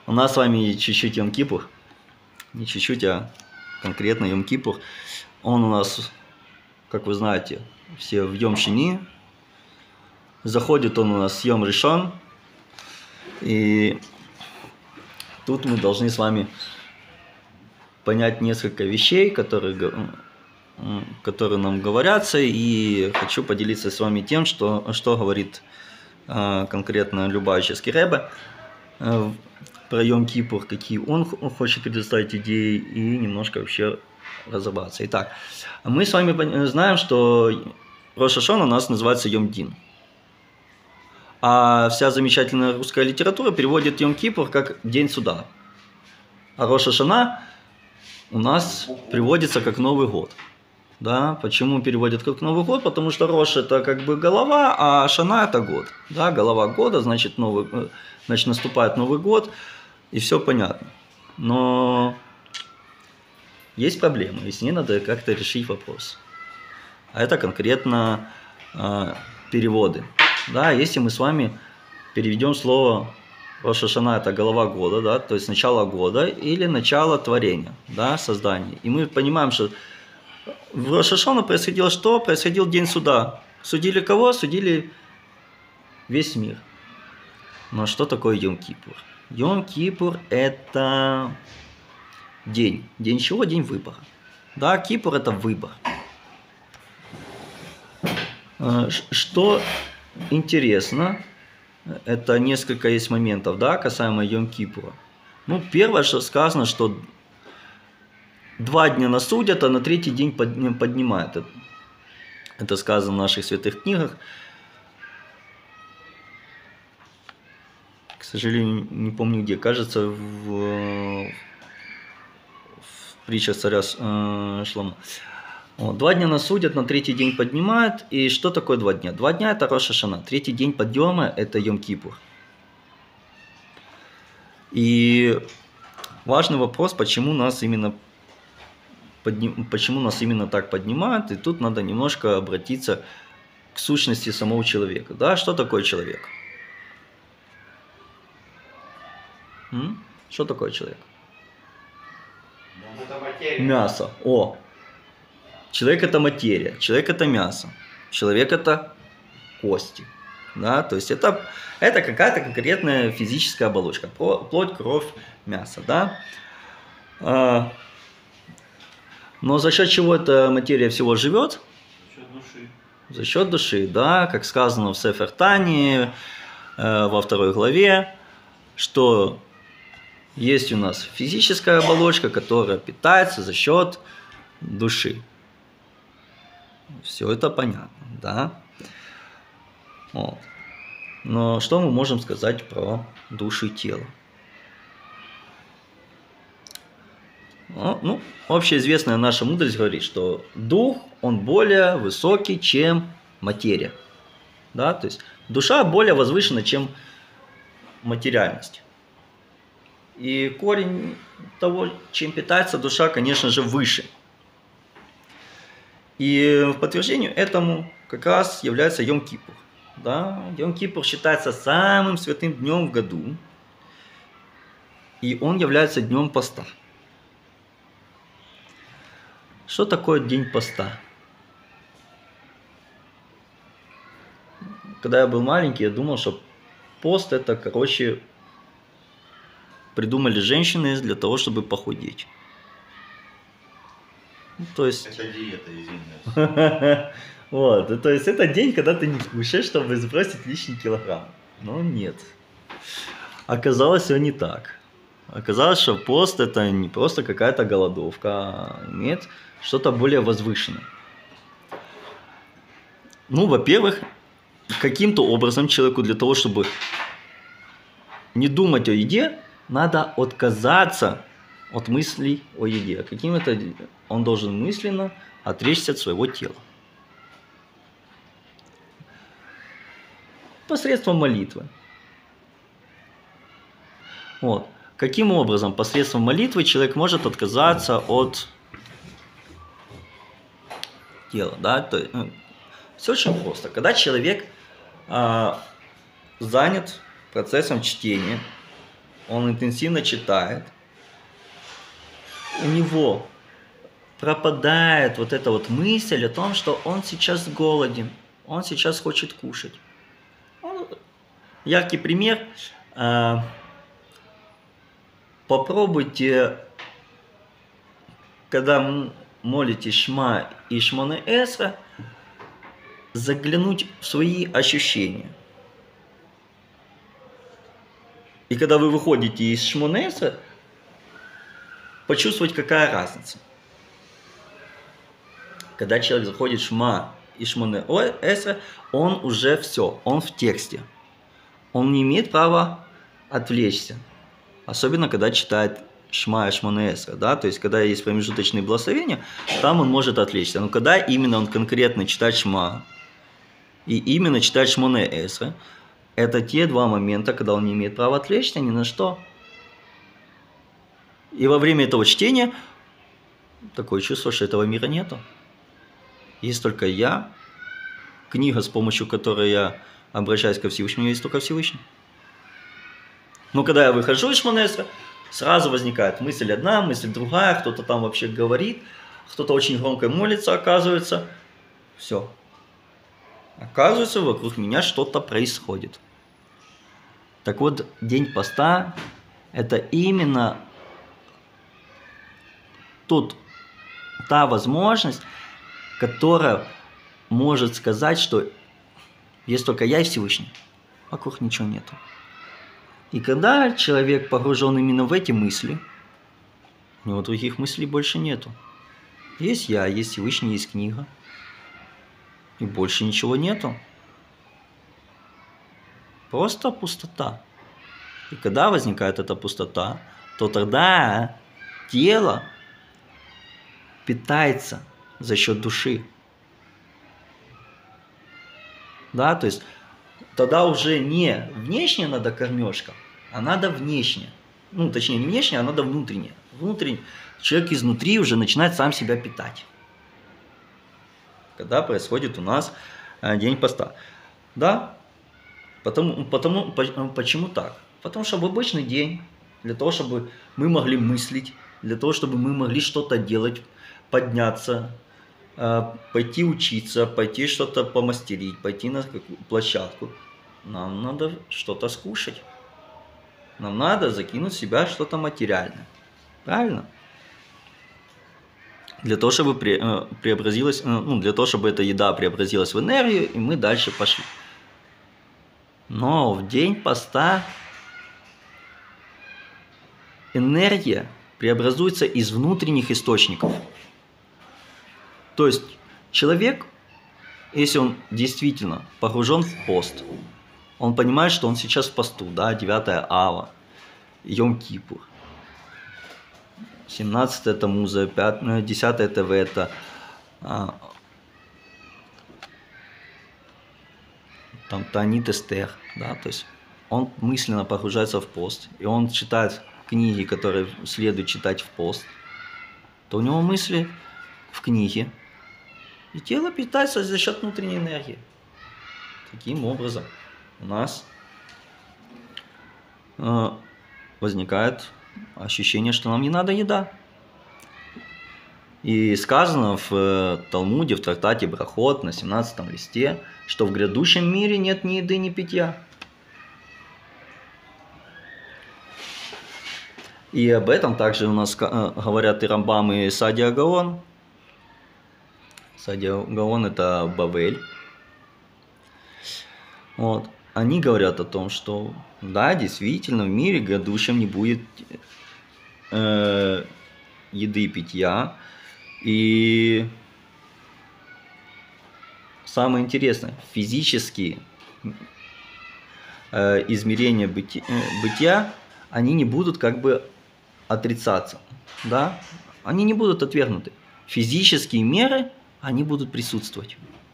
У нас с вами чуть-чуть Йом-Кипур. Не чуть-чуть, а конкретно Йом-Кипур. Он у нас, как вы знаете, все в Йом-Шини. Заходит он у нас с Йом-Ришон. И тут мы должны с вами понять несколько вещей, которые нам говорятся. И хочу поделиться с вами тем, что говорит конкретно Любавический Ребе про Йом-Кипур, какие он хочет предоставить идеи, и немножко вообще разобраться. Итак, мы с вами знаем, что Рош ха-Шана у нас называется Йом-Дин. А вся замечательная русская литература переводит Йом-Кипур как День суда. А Рош ха-Шана у нас приводится как Новый год. Да? Почему переводят как Новый год? Потому что Рош это как бы голова, а Шана это год. Да? Голова года, значит наступает Новый год, и все понятно. Но есть проблема, и с ней надо как-то решить вопрос. А это конкретно переводы. Да? Если мы с вами переведем слово Рош ха-Шана это голова года, да? То есть начало года или начало творения, да? Создания. И мы понимаем, что в Рош ха-Шана происходило что? Происходил день суда. Судили кого? Судили весь мир. Но что такое Йом-Кипур? Йом-Кипур это день. День чего? День выбора. Да, Кипур это выбор. Что интересно, это несколько есть моментов, да, касаемо Йом-Кипура. Ну, первое, что сказано, что 2 дня нас судят, а на 3-й день поднимают. Это сказано в наших святых книгах. К сожалению, не помню где. Кажется, в притчах царя Шломо. 2 дня нас судят, на 3-й день поднимают. И что такое 2 дня? 2 дня это Рош ха-Шана. 3-й день подъема это Йом-Кипур. И важный вопрос, почему нас именно так поднимают. И тут надо немножко обратиться к сущности самого человека. Да? Что такое человек? Что такое человек? Мясо. О! Человек это материя, человек это мясо, человек это кости. Да? То есть это какая-то конкретная физическая оболочка. Плоть, кровь, мясо. Да? Но за счет чего эта материя всего живет? За счет души. За счет души, да, как сказано в Сефер Тани, во 2 главе, что есть у нас физическая оболочка, которая питается за счет души. Все это понятно, да? Вот. Но что мы можем сказать про душу и тело? Ну, общеизвестная наша мудрость говорит, что дух, он более высокий, чем материя. Да? То есть душа более возвышена, чем материальность. И корень того, чем питается душа, конечно же, выше. И в подтверждение этому как раз является Йом-Кипур. Да? Йом-Кипур считается самым святым днем в году. И он является днем поста. Что такое день поста? Когда я был маленький, я думал, что пост это, придумали женщины для того, чтобы похудеть. То есть... Это диета, извиняюсь. Вот, то есть это день, когда ты не кушаешь, чтобы сбросить лишний килограмм. Но нет. Оказалось, все не так. Оказалось, что пост это не просто какая-то голодовка, а имеет что-то более возвышенное. Ну, во-первых, каким-то образом человеку для того, чтобы не думать о еде, надо отказаться от мыслей о еде. Каким это он должен мысленно отречься от своего тела. Посредством молитвы. Вот. Каким образом посредством молитвы человек может отказаться от тела? Да? То есть, все очень просто. Когда человек занят процессом чтения, он интенсивно читает, у него пропадает вот эта вот мысль о том, что он сейчас голоден, он сейчас хочет кушать. Яркий пример. Попробуйте, когда молитесь Шма и Шмоне Эсра, заглянуть в свои ощущения. И когда вы выходите из Шмоне Эсра, почувствовать, какая разница. Когда человек заходит в Шма и Шмоне Эсра, он уже все, он в тексте. Он не имеет права отвлечься. Особенно, когда читает Шма и Шмоне Эсра, да, то есть, когда есть промежуточные благословения, там он может отвлечься. Но когда именно он конкретно читает Шма и именно читает Шмоне Эсра, это те два момента, когда он не имеет права отвлечься ни на что. И во время этого чтения такое чувство, что этого мира нету. Есть только я, книга, с помощью которой я обращаюсь ко Всевышнему, есть только Всевышний. Но когда я выхожу из Шмоне Эсра, сразу возникает мысль одна, мысль другая, кто-то там вообще говорит, кто-то очень громко молится, оказывается. Все. Оказывается, вокруг меня что-то происходит. Так вот, день поста – это именно та возможность, которая может сказать, что есть только я и Всевышний, вокруг ничего нету. И когда человек погружен именно в эти мысли, у него других мыслей больше нету. Есть я, есть Всевышний, есть книга, и больше ничего нету. Просто пустота. И когда возникает эта пустота, то тогда тело питается за счет души. Да, то есть тогда уже не внешне надо кормежка, а надо внешне. Ну, точнее, не внешне, а надо внутренне. Внутренне. Человек изнутри уже начинает сам себя питать. Когда происходит у нас день поста. Да, почему так? Потому что в обычный день, для того, чтобы мы могли мыслить, для того, чтобы мы могли что-то делать, подняться, пойти учиться, пойти что-то помастерить, пойти на площадку, нам надо что-то скушать. Нам надо закинуть в себя что-то материальное. Правильно? Для того, чтобы преобразилась, для того, чтобы эта еда преобразилась в энергию, и мы дальше пошли. Но в день поста энергия преобразуется из внутренних источников. То есть человек, если он действительно погружен в пост, он понимает, что он сейчас в посту, да, 9 ава, Йом-Кипур, 17 Тамуза, 10 Тевета, там Таанит Эстер, да, то есть он мысленно погружается в пост, и он читает книги, которые следует читать в пост, то у него мысли в книге, и тело питается за счет внутренней энергии. Таким образом у нас возникает ощущение, что нам не надо еда. И сказано в Талмуде, в трактате Брахот на 17 листе, что в грядущем мире нет ни еды, ни питья. И об этом также у нас говорят и Рамбам, и Садия Гаон. Садия Гаон – это Бавель. Вот. Они говорят о том, что да, действительно, в мире грядущем не будет еды и питья. И самое интересное, физические измерения бытия, они не будут как бы отрицаться, да? Они не будут отвергнуты. Физические меры, они будут присутствовать.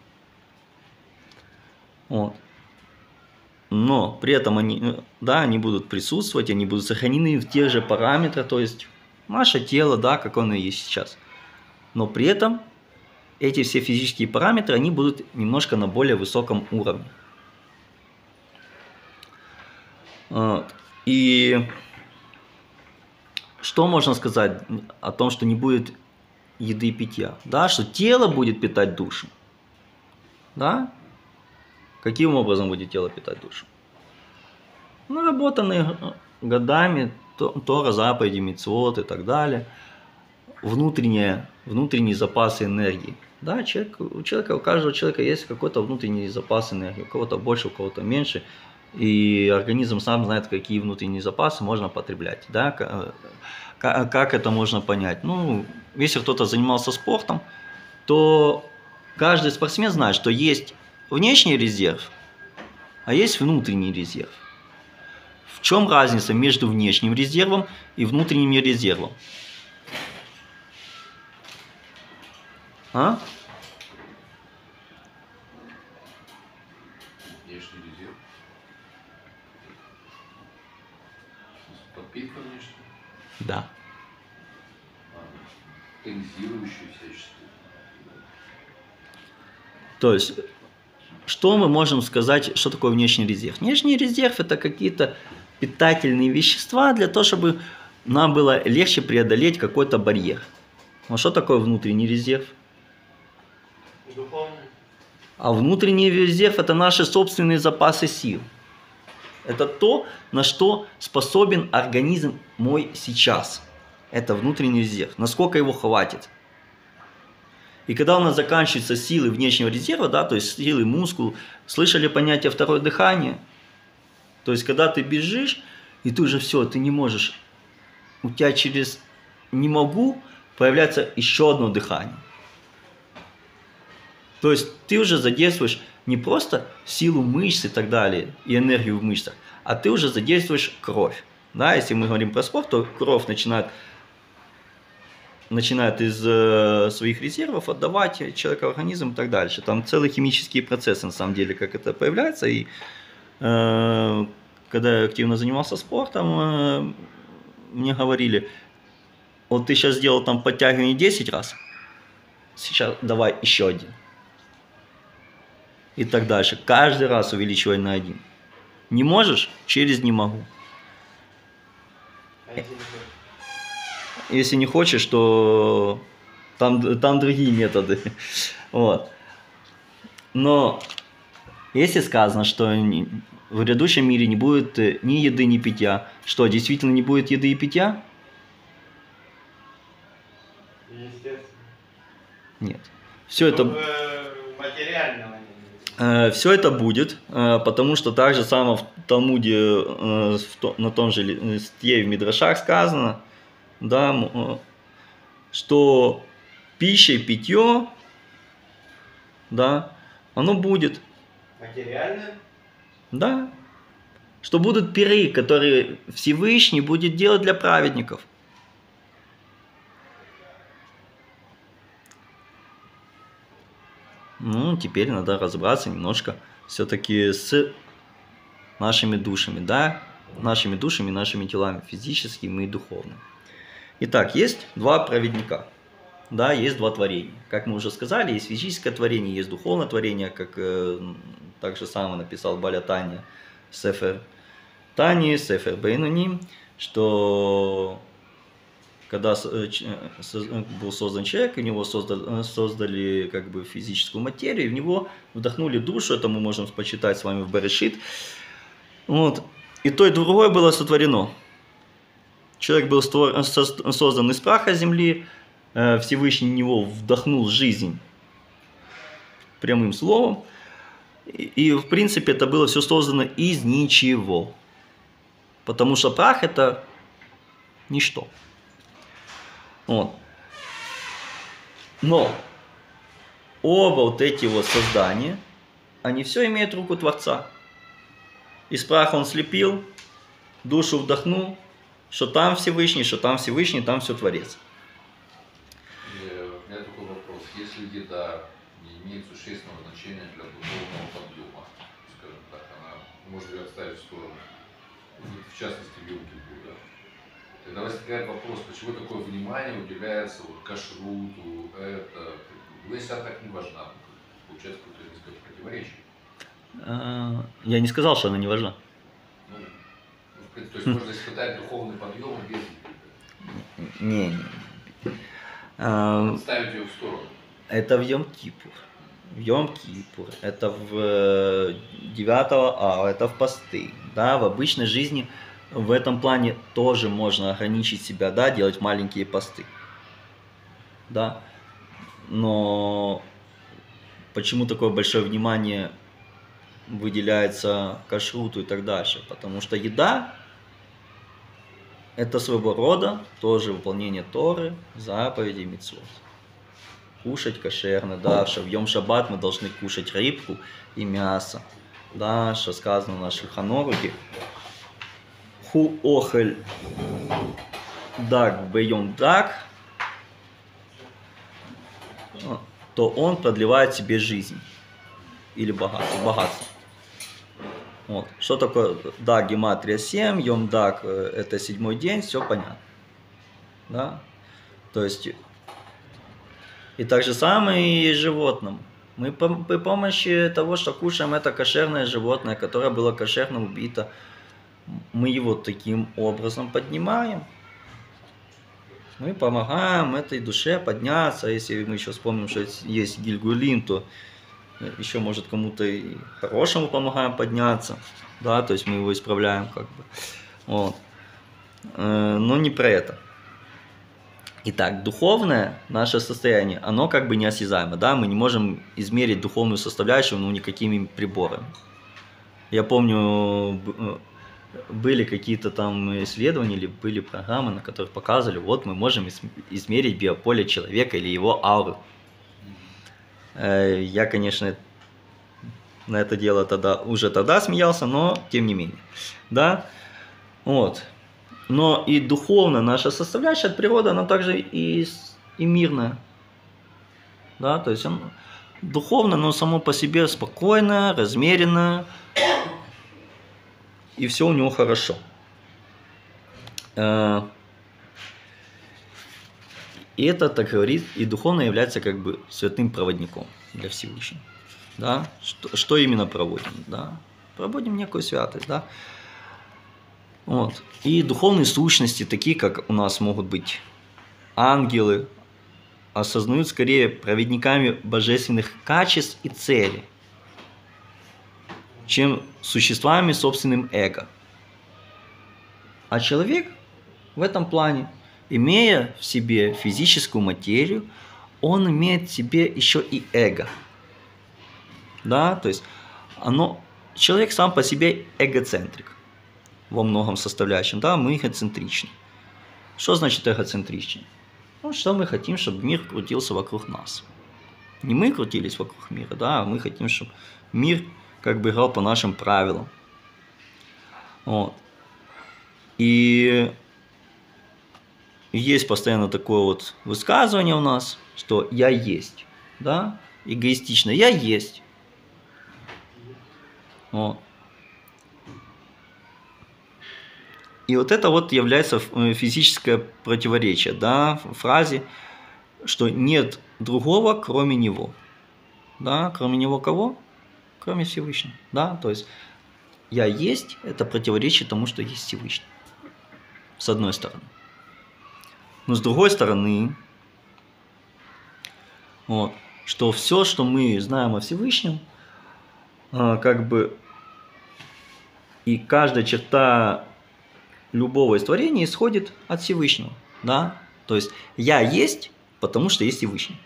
Вот. Но при этом они будут присутствовать, они будут сохранены в тех же параметрах, то есть наше тело, да, как оно и есть сейчас. Но при этом эти все физические параметры, они будут немножко на более высоком уровне. И что можно сказать о том, что не будет еды и питья? Да, что тело будет питать душу. Да? Каким образом будет тело питать душу? Наработанные годами Тора, заповеди, мицвот и так далее. Внутренние запасы энергии. Да, у человека, у каждого человека есть какой-то внутренний запас энергии. У кого-то больше, у кого-то меньше. И организм сам знает, какие внутренние запасы можно потреблять. Да? Как это можно понять? Ну, если кто-то занимался спортом, то каждый спортсмен знает, что есть внешний резерв, а есть внутренний резерв. В чем разница между внешним резервом и внутренним резервом? А? Внешний резерв. Подпитка внешняя. Да. Тонизирующий всячески. То есть, что мы можем сказать, что такое внешний резерв? Внешний резерв – это какие-то питательные вещества для того, чтобы нам было легче преодолеть какой-то барьер. А что такое внутренний резерв? Духовный. А внутренний резерв – это наши собственные запасы сил. Это то, на что способен организм мой сейчас. Это внутренний резерв. Насколько его хватит. И когда у нас заканчиваются силы внешнего резерва, да, то есть силы мускул, слышали понятие второе дыхание? То есть когда ты бежишь, и ты уже все, ты не можешь, у тебя через «не могу» появляется еще одно дыхание. То есть ты уже задействуешь не просто силу мышц и так далее, и энергию в мышцах, а ты уже задействуешь кровь. Да, если мы говорим про спорт, то кровь начинает из своих резервов отдавать человека в организм и так дальше. Там целые химические процессы, на самом деле, как это появляется. И когда я активно занимался спортом, мне говорили, вот ты сейчас сделал там подтягивание 10 раз, сейчас давай еще один. И так дальше. Каждый раз увеличивай на один. Не можешь? Через не могу. Если не хочешь, то там другие методы. Вот. Но если сказано, что в грядущем мире не будет ни еды, ни питья, что, действительно не будет еды и питья? Естественно. Нет. Все это... Материального не Все это будет, потому что так же само в Талмуде, на том же листе в Мидрашах сказано, да, что пища и питье, да, оно будет. Материальное? Да. Что будут пиры, которые Всевышний будет делать для праведников. Ну, теперь надо разобраться немножко все-таки с нашими душами, да, нашими душами, нашими телами, физическими и духовными. Итак, есть два провидника, да, есть два творения. Как мы уже сказали, есть физическое творение, есть духовное творение, как так же самое написал Баля Таня, Сефер Тани, Сефер Бейнуни, что когда был создан человек, у него создали как бы физическую материю, и в него вдохнули душу, это мы можем почитать с вами в Берешит. Вот. И то, и другое было сотворено. Человек был создан из праха земли, Всевышний в него вдохнул жизнь прямым словом, и в принципе это было все создано из ничего. Потому что прах это ничто. Вот. Но оба вот эти вот создания, они все имеют руку Творца. Из праха он слепил, душу вдохнул, что там Всевышний, там все Творец. У меня такой вопрос. Если еда не имеет существенного значения для духовного подъема, скажем так, она может ее оставить в сторону, в частности, вилки Будда, тогда возникает вопрос, почему такое внимание уделяется вот кашруту, это, если она так не важна, получается какое-то несколько противоречие. Я не сказал, что она не важна. Ну, то есть можно испытать духовный подъем без еды. Не. А, Ставить ее в сторону. это в Йом-Кипур. В Йом-Кипур. Это в 9 ава, это в посты. Да, в обычной жизни в этом плане тоже можно ограничить себя, да, делать маленькие посты. Да. Но почему такое большое внимание выделяется кашруту и так дальше? Потому что еда – это своего рода тоже выполнение Торы, заповедей, мицвот. Кушать кошерно, да, что в Йом-Шаббат мы должны кушать рыбку и мясо, да, что сказано на Шульхан Арухе. Ху охель даг бейом даг, то он продлевает себе жизнь или богатство. Вот. Что такое даг гематрия 7, йом даг это 7-й день, все понятно. Да? То есть и так же самое и с животным. Мы при помощи того, что кушаем это кошерное животное, которое было кошерно убито, мы его таким образом поднимаем. Мы помогаем этой душе подняться. Если мы еще вспомним, что есть Гильгулим, то еще, может, кому-то и хорошему помогаем подняться. Да, то есть мы его исправляем как бы. Вот. Но не про это. Итак, духовное наше состояние, оно как бы неосязаемо, да, мы не можем измерить духовную составляющую, ну, никакими приборами. Я помню, были какие-то там исследования или были программы, на которых показывали, вот мы можем измерить биополе человека или его ауру. Я, конечно, на это дело уже тогда смеялся, но тем не менее, да, вот. Но и духовно наша составляющая от природы, она также и мирная. Да, то есть духовно, но само по себе спокойно, размеренно, и все у него хорошо. И это, так говорит, и духовно является как бы святым проводником для Всевышнего. Да? Что именно проводим? Да? Проводим некую святость, да? Вот. И духовные сущности, такие как у нас могут быть ангелы, осознают скорее проводниками божественных качеств и целей, чем существами собственным эго. А человек в этом плане, имея в себе физическую материю, он имеет в себе еще и эго. Да, то есть человек сам по себе эгоцентрик во многом составляющем, да, мы эгоцентричны. Что значит эгоцентричны? Ну, что мы хотим, чтобы мир крутился вокруг нас. Не мы крутились вокруг мира, да, а мы хотим, чтобы мир как бы играл по нашим правилам. Вот. И есть постоянно такое вот высказывание у нас, что я есть, да, эгоистично, я есть. Вот. И вот это вот является физическое противоречие, да, в фразе, что нет другого, кроме него. Да, кроме него кого? Кроме Всевышнего. Да, то есть я есть, это противоречие тому, что есть Всевышний. С одной стороны. Но с другой стороны, вот, что все, что мы знаем о Всевышнем, как бы и каждая черта любого из творений исходит от Всевышнего. Да? То есть я есть, потому что есть Всевышний.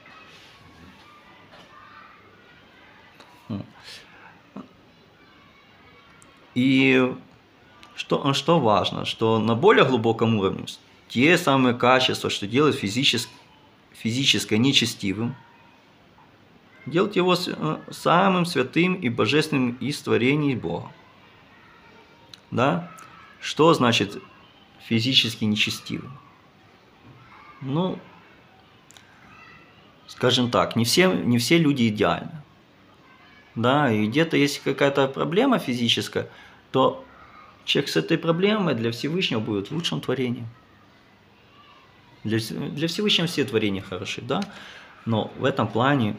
И что важно, что на более глубоком уровне те самые качества, что делают физическое нечестивым, делают его самым святым и божественным из творений Бога. Да? Что значит физически нечестивым? Ну, скажем так, не все люди идеальны. Да, и где-то если какая-то проблема физическая, то человек с этой проблемой для Всевышнего будет лучшим творением. Для Всевышнего все творения хороши, да? Но в этом плане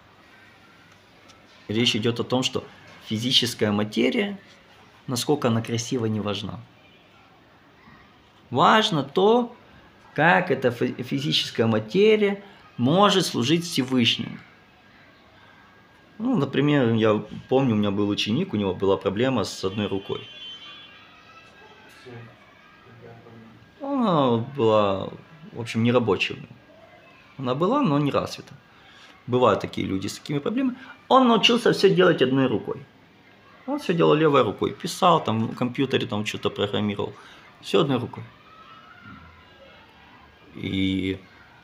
речь идет о том, что физическая материя, насколько она красива, не важна. Важно то, как эта физическая материя может служить Всевышнему. Ну, например, я помню, у меня был ученик, у него была проблема с одной рукой. Всё. Я понял. Она была, в общем, нерабочая. Она была, но не развита. Бывают такие люди с такими проблемами. Он научился все делать одной рукой. Он все делал левой рукой. Писал, там, в компьютере там что-то программировал. Все одной рукой. И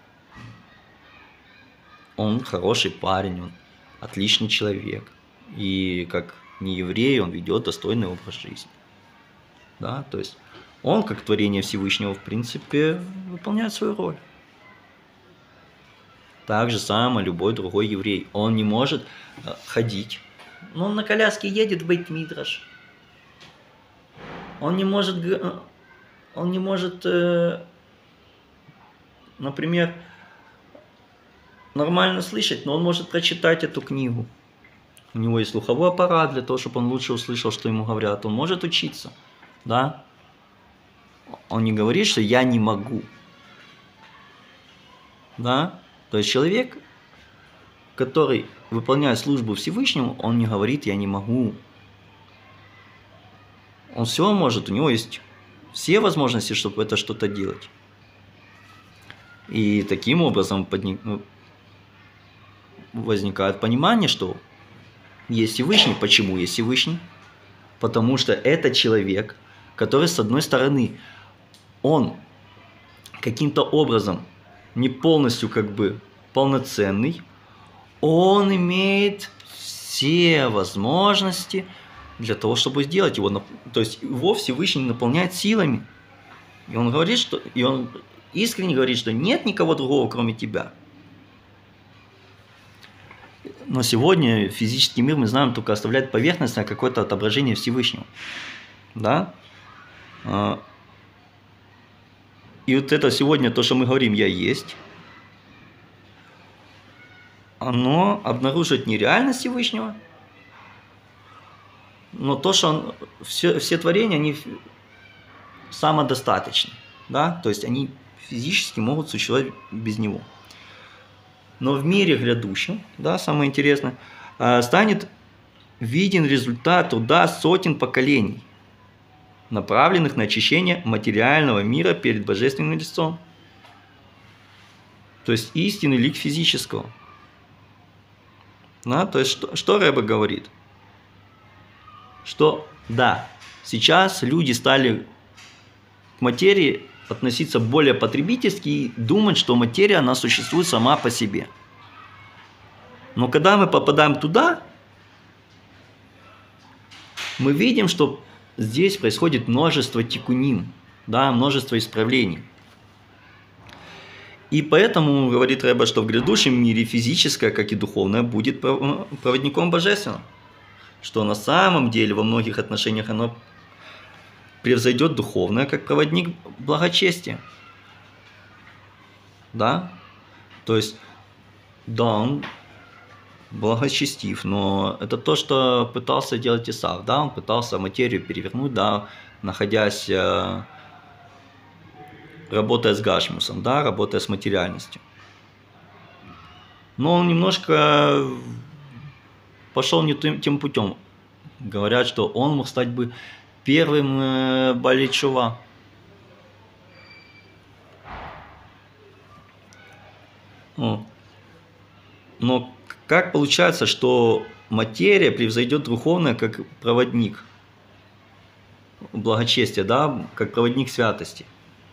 он хороший парень, он отличный человек. И как не еврей, он ведет достойный образ жизни. Да, то есть он, как творение Всевышнего, в принципе, выполняет свою роль. Так же самое любой другой еврей. Он не может ходить. Но он на коляске едет в Бейт-Мидраш. Он не может, например, нормально слышать, но он может прочитать эту книгу. У него есть слуховой аппарат для того, чтобы он лучше услышал, что ему говорят. Он может учиться, да? Он не говорит, что я не могу, да? То есть человек, который выполняет службу Всевышнему, он не говорит я не могу. Он все может, у него есть все возможности, чтобы это что-то делать. И таким образом возникает понимание, что есть Всевышний. Почему есть Всевышний? Потому что это человек, который, с одной стороны, он каким-то образом не полностью как бы полноценный, он имеет все возможности для того, чтобы сделать его. То есть его Всевышний наполняет силами. И он говорит, что, и он искренне говорит, что нет никого другого, кроме тебя. Но сегодня физический мир, мы знаем, только оставляет поверхностное какое-то отображение Всевышнего. Да? И вот это сегодня, то, что мы говорим, я есть, оно обнаруживает не реальность Всевышнего, но то, что он, все творения, они самодостаточны. Да? То есть они физически могут существовать без него. Но в мире грядущем, да, самое интересное, станет виден результат труда сотен поколений, направленных на очищение материального мира перед божественным лицом. То есть истинный лик физического. Да, то есть что Рэбе говорит? Что да, сейчас люди стали к материи относиться более потребительски и думать, что материя, она существует сама по себе. Но когда мы попадаем туда, мы видим, что здесь происходит множество тикуним, да, множество исправлений. И поэтому говорит Рэбе, что в грядущем мире физическое, как и духовное, будет проводником божественного. Что на самом деле во многих отношениях оно превзойдет духовное, как проводник благочестия. Да? То есть, да, он благочестив, но это то, что пытался делать Исав. Да? Он пытался материю перевернуть, да, находясь, работая с Гашмусом, да, работая с материальностью. Но он немножко пошел не тем путем. Говорят, что он мог стать бы первым Баалей Тшува. Но как получается, что материя превзойдет духовное как проводник благочестия, да, как проводник святости?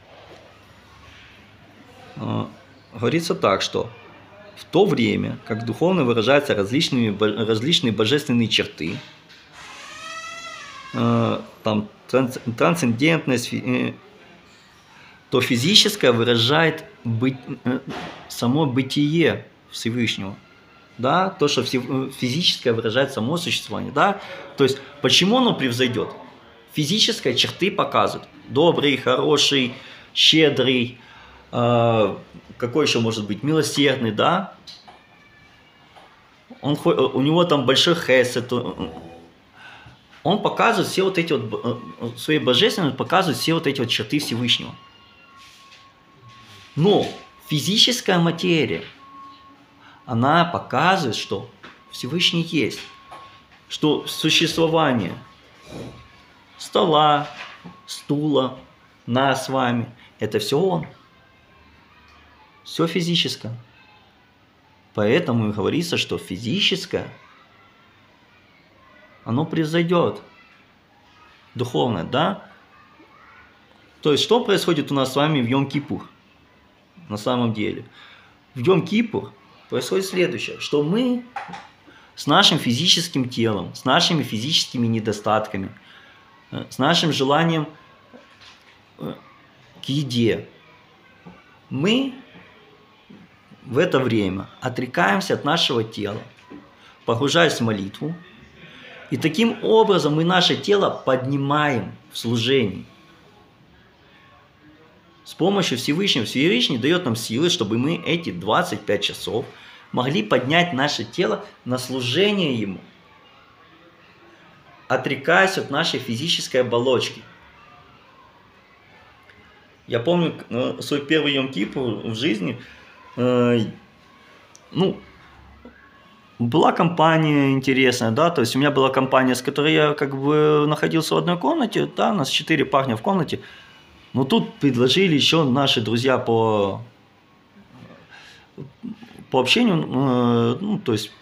Говорится так, что в то время, как духовно выражаются различные божественные черты, там трансцендентность, то физическое выражает само бытие Всевышнего. Да? То, что физическое выражает само существование. Да? То есть, почему оно превзойдет? Физическое черты показывают. Добрый, хороший, щедрый, какой еще может быть, милосердный, да? У него там большой хесед. Он показывает все вот эти вот, своей божественностью показывает все вот эти вот черты Всевышнего. Но физическая материя, она показывает, что Всевышний есть, что существование стола, стула, нас с вами, это все Он. Все физическое. Поэтому и говорится, что физическое, оно произойдет. Духовное, да? То есть, что происходит у нас с вами в Йом-Кипур? На самом деле. В Йом-Кипур происходит следующее, что мы с нашим физическим телом, с нашими физическими недостатками, с нашим желанием к еде, мы в это время отрекаемся от нашего тела, погружаясь в молитву, и таким образом мы наше тело поднимаем в служении. С помощью Всевышнего. Всевышний дает нам силы, чтобы мы эти 25 часов могли поднять наше тело на служение Ему, отрекаясь от нашей физической оболочки. Я помню свой первый Йом-Кипур в жизни. Была компания интересная, да, то есть у меня была компания, с которой я как бы находился в одной комнате, да, у нас 4 парня в комнате, но тут предложили еще наши друзья по общению, то есть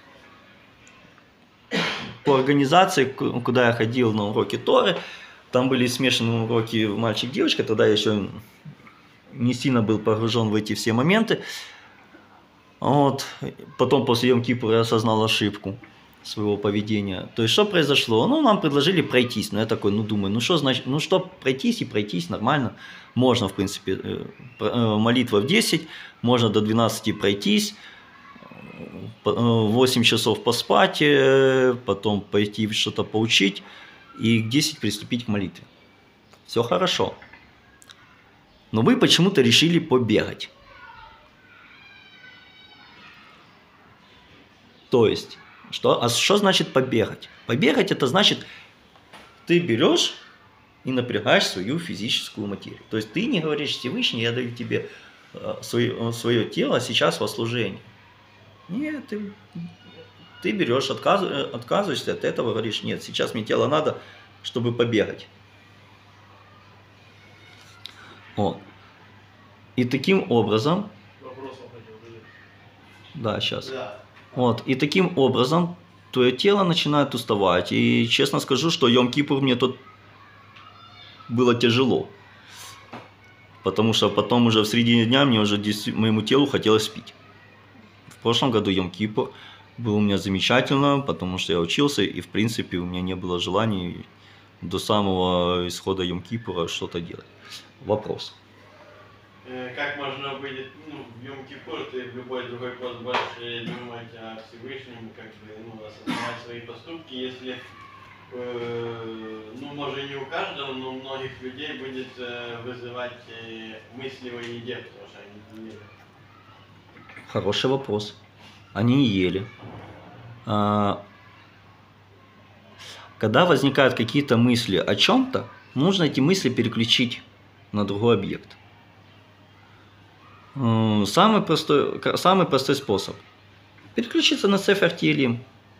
по организации, куда я ходил на уроки Торы, там были смешанные уроки мальчик-девочка, тогда я еще не сильно был погружен в эти все моменты. Вот. Потом после Йом-Кипура я осознал ошибку своего поведения. То есть, что произошло? Нам предложили пройтись. Но я такой, думаю, что значит, что пройтись и пройтись нормально. Можно, в принципе, молитва в 10, можно до 12 пройтись, 8 часов поспать, потом пойти что-то поучить и к 10 приступить к молитве. Все хорошо. Но вы почему-то решили побегать. То есть, что значит побегать? Побегать это значит, ты берешь и напрягаешь свою физическую материю. То есть ты не говоришь: Всевышний, я даю тебе свое тело сейчас во служение. Нет, ты берешь, отказываешься от этого, говоришь: нет, сейчас мне тело надо, чтобы побегать. Вот. И таким образом... Да, сейчас. Вот. И таким образом твое тело начинает уставать. И честно скажу, что Йом-Кипур мне тут было тяжело. Потому что потом уже в середине дня моему телу хотелось пить. В прошлом году Йом-Кипур был у меня замечательно, потому что я учился, и в принципе у меня не было желания до самого исхода Йом-Кипура что-то делать. Вопрос. Как можно быть, в Йом-Кипур ты в любой другой пост больше думать о Всевышнем, как бы, осознавать свои поступки, если, может не у каждого, но у многих людей будет вызывать мысли о еде, потому что они не ели. Хороший вопрос. Они не ели. Когда возникают какие-то мысли о чем-то, нужно эти мысли переключить на другой объект. Самый простой способ. Переключиться на Сефер Теилим.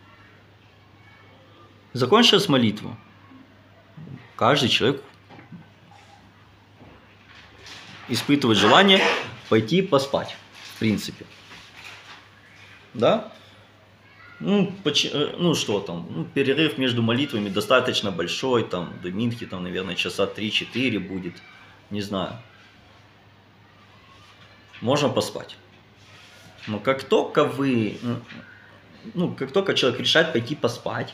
Закончилась молитва. Каждый человек испытывает желание пойти поспать, в принципе. Да? Что там? Перерыв между молитвами достаточно большой, там, до Минхи, там, наверное, часа 3-4 будет. Не знаю. Можно поспать. Но как только человек решает пойти поспать,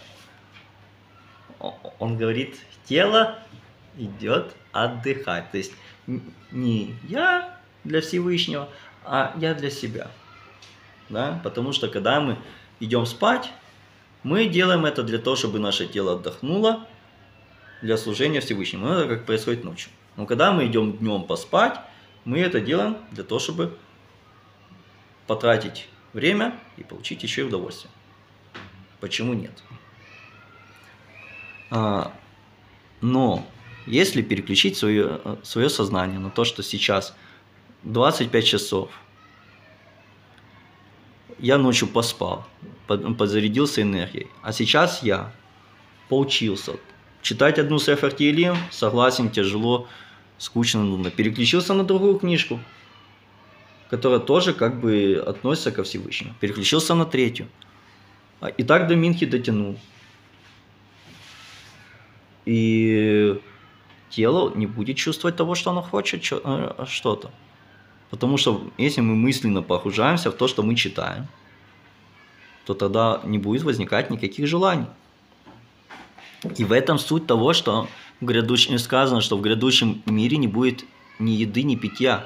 он говорит: тело идет отдыхать. То есть не я для Всевышнего, а я для себя. Да? Потому что когда мы идем спать, мы делаем это для того, чтобы наше тело отдохнуло для служения Всевышнему. Это как происходит ночью. Но когда мы идем днем поспать, мы это делаем для того, чтобы потратить время и получить еще и удовольствие. Почему нет? Но если переключить свое сознание на то, что сейчас 25 часов. Я ночью поспал, подзарядился энергией. А сейчас я поучился. Читать одну Сефер Теилим, согласен, тяжело, скучно, нудно. Переключился на другую книжку, которая тоже как бы относится ко Всевышнему. Переключился на третью. И так до Минхи дотянул. И тело не будет чувствовать того, что оно хочет, что-то. Потому что если мы мысленно погружаемся в то, что мы читаем, то тогда не будет возникать никаких желаний. И в этом суть того, что сказано, что в грядущем мире не будет ни еды, ни питья.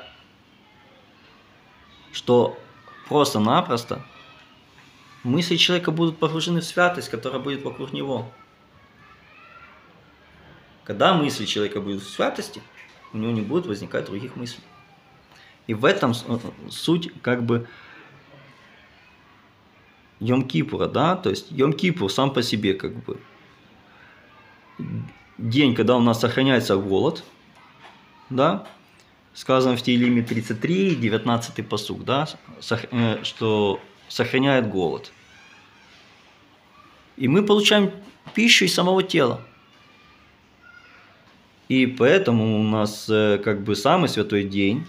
Что просто-напросто мысли человека будут погружены в святость, которая будет вокруг него. Когда мысли человека будут в святости, у него не будет возникать других мыслей. И в этом суть как бы Йом-Кипура, да, то есть Йом-Кипур сам по себе как бы день, когда у нас сохраняется голод, да, сказано в Теилиме 33, 19 пасук, да, что сохраняет голод. И мы получаем пищу из самого тела. И поэтому у нас как бы самый святой день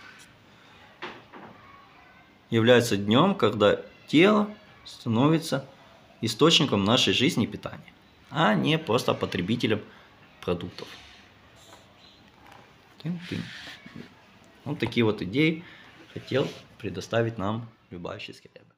является днем, когда тело становится источником нашей жизни и питания, а не просто потребителем продуктов. Вот такие вот идеи хотел предоставить нам Любавический Ребе.